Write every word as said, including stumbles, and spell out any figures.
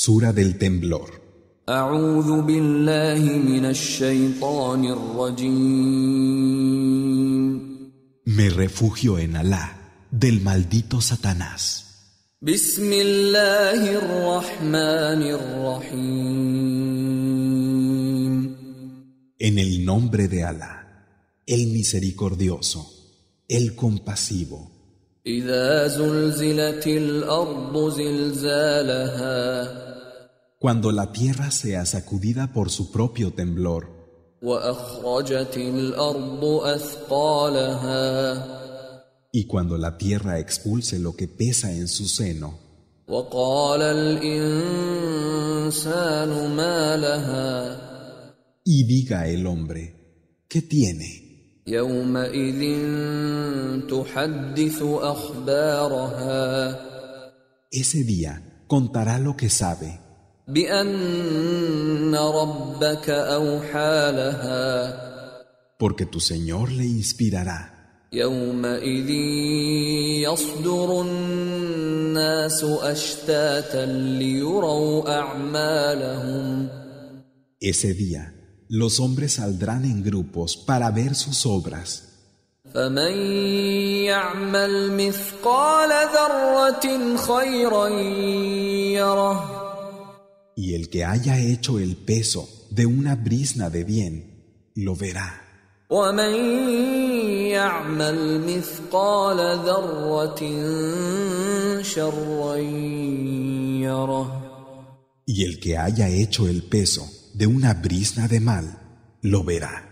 Sura del temblor. أعوذ بالله من الشيطان الرجيم. Me refugio en Alá, del maldito Satanás. بسم الله الرحمن الرحيم. En el nombre de Alá, el misericordioso, el compasivo. إذا زلزلت الأرض زلزالها. Cuando la tierra sea sacudida por su propio temblor, وأخرجت الأرض أثقالها. y cuando la tierra expulse lo que pesa en su seno, وقال الإنسان ما لها. y diga el hombre, ¿qué tiene? يومئذ تحدث أخبارها. Ese día contará lo que sabe, بأن ربك أوحى لها. porque tu Señor le inspirará. يومئذ يصدر الناس أشتاتا ليروا أعمالهم. Ese día, los hombres saldrán en grupos para ver sus obras. فمن يعمل مثقال ذرة خيرا يره. Y el que haya hecho el peso de una brizna de bien, lo verá. ومن يعمل مثقال ذرة شرا يره. Y el que haya hecho el peso de una brizna de mal, lo verá.